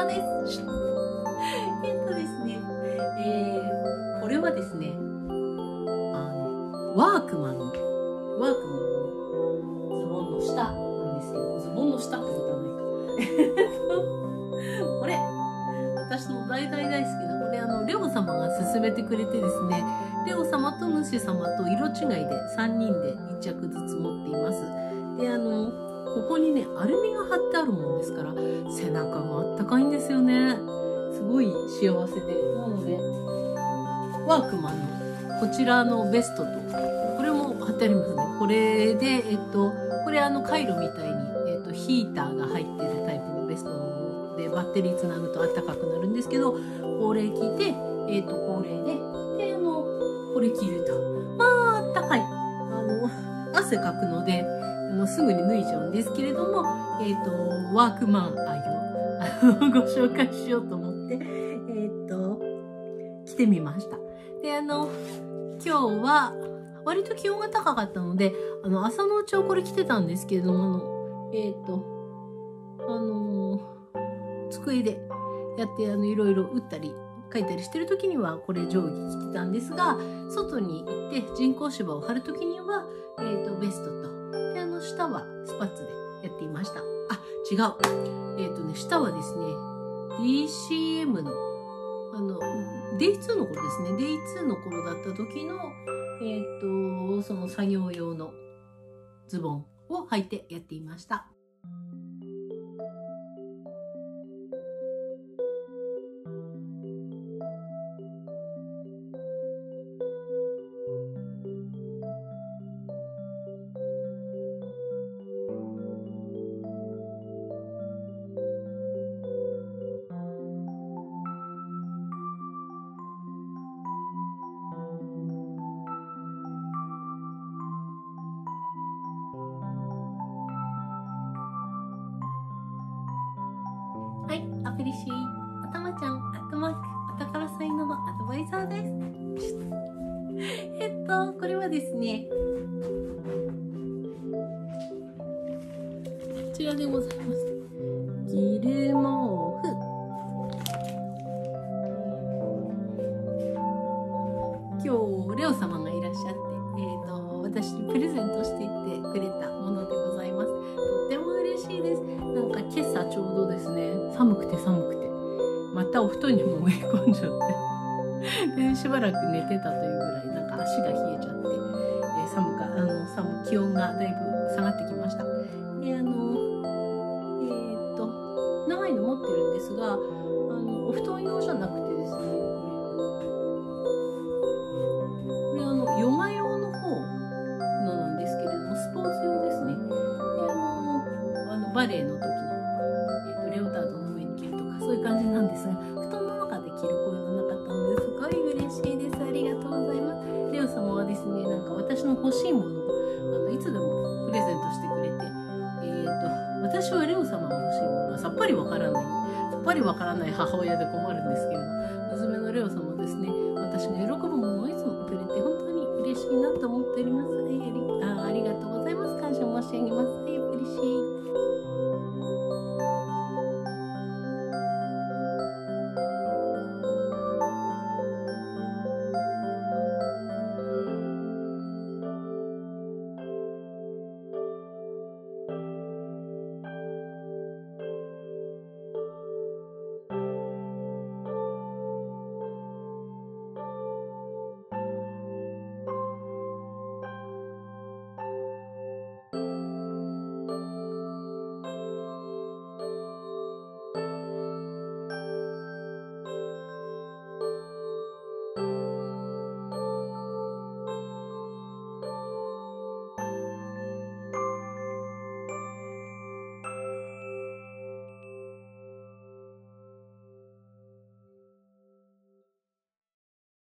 です。ですね、これはですね、ワークマンのズボンの下なんですけど、ズボンの下ってことはないか。これ、私の大好きな、これレオ様が勧めてくれてですね、レオ様と主様と色違いで3人で1着ずつ持っています。で、ここにね、アルミが貼ってあるもんですから、背中があったかいんですよね。すごい幸せで。なので、ワークマンのこちらのベストと、これも貼ってありますね。これで、これカイロみたいに、ヒーターが入ってるタイプのベストで、バッテリーつなぐと暖かくなるんですけど、これ着て、これで、これ着ると。まあ、あったかい。汗かくので、すぐに脱いじゃうんですけれども、ワークマン愛をご紹介しようと思って、着てみました。で、今日は、割と気温が高かったので、朝のうちはこれ着てたんですけれども、机でやって、いろいろ打ったり、書いたりしてる時には、これ上下着てたんですが、外に行って人工芝を張る時には、ベストと、で、下はスパッツでやっていました。あ、違う。下はですね、DCM の、Day2 の頃ですね。Day2 の頃だった時の、その作業用のズボンを履いてやっていました。はい、アプリシー、おたまちゃん、アットマーク、お宝才能のアドバイザーです。これはですね、こちらでございます。ギル毛布。今日、レオ様がいらっしゃって、私にプレゼントしていってくれたものでございます。とっても嬉しいです。なんか今朝ちょうどですね、寒くて、またお布団にも植え込んじゃって、で、しばらく寝てたというぐらい、なんか足が冷えちゃって、気温がだいぶ下がってきました。で、長いの持ってるんですが、お布団用じゃなくてですね、これヨガ用の方のなんですけれども、スポーツ用ですね。で、バレエの時の、レオタードの上に着るとか、そういう感じなんですが、布団の中で着るこういうのなかったので、すごい嬉しいです。ありがとうございます。レオ様はですね、なんか私の欲しいものを、いつでもプレゼントしてくれて、私はレオ様が欲しいものがさっぱりわからない母親で困るんですけれど、娘のレオ様ですね、私が喜ぶものをいつもくれて、本当に嬉しいなと思っております。ありがとうございます。感謝申し上げます。プリシー。